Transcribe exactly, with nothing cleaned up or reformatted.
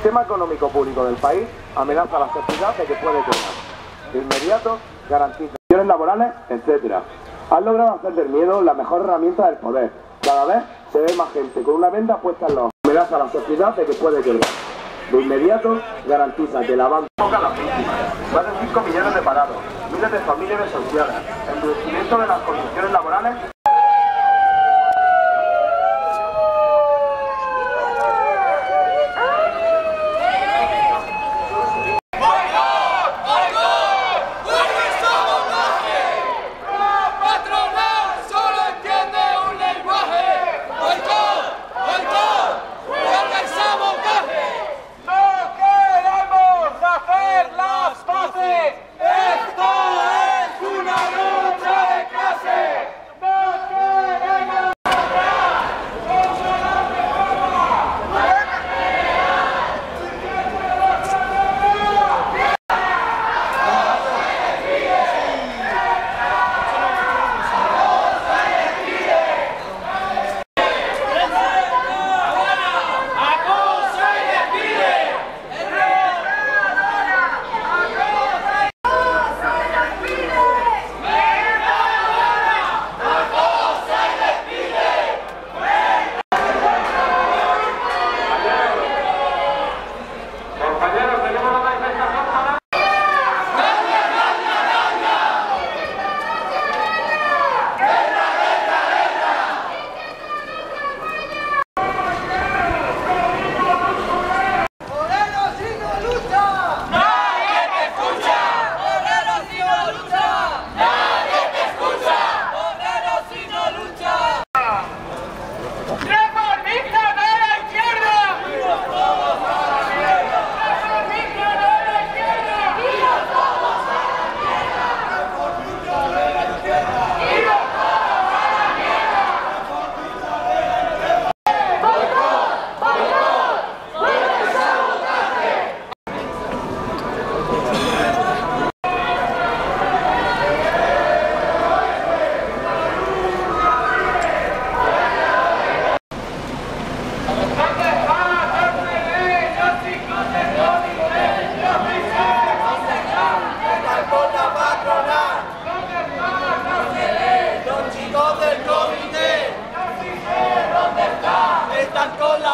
sistema económico público del país amenaza la sociedad de que puede quebrar. De inmediato garantiza condiciones laborales, etcétera. Han logrado hacer del miedo la mejor herramienta del poder. Cada vez se ve más gente con una venda puesta en los ojos. Amenaza a la sociedad de que puede quebrar. De inmediato garantiza que la banca toca a las víctimas. Más de cinco millones de parados, miles de familias desahuciadas, endurecimiento de las condiciones laborales. Están con